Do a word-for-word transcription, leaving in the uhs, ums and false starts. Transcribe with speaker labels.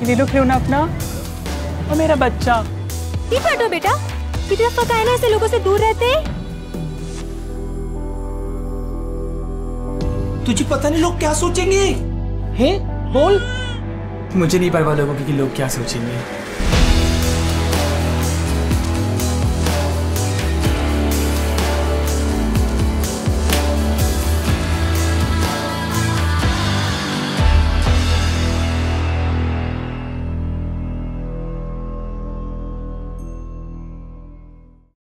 Speaker 1: ले लो खिलौना अपना और मेरा बच्चा।
Speaker 2: ठीक हटो बेटा, कितना पता है ना ऐसे लोगों से दूर रहते।
Speaker 3: तुझे पता नहीं लोग क्या सोचेंगे? हैं? बोल।
Speaker 1: मुझे नहीं परवाह लोगों की कि लोग क्या सोचेंगे।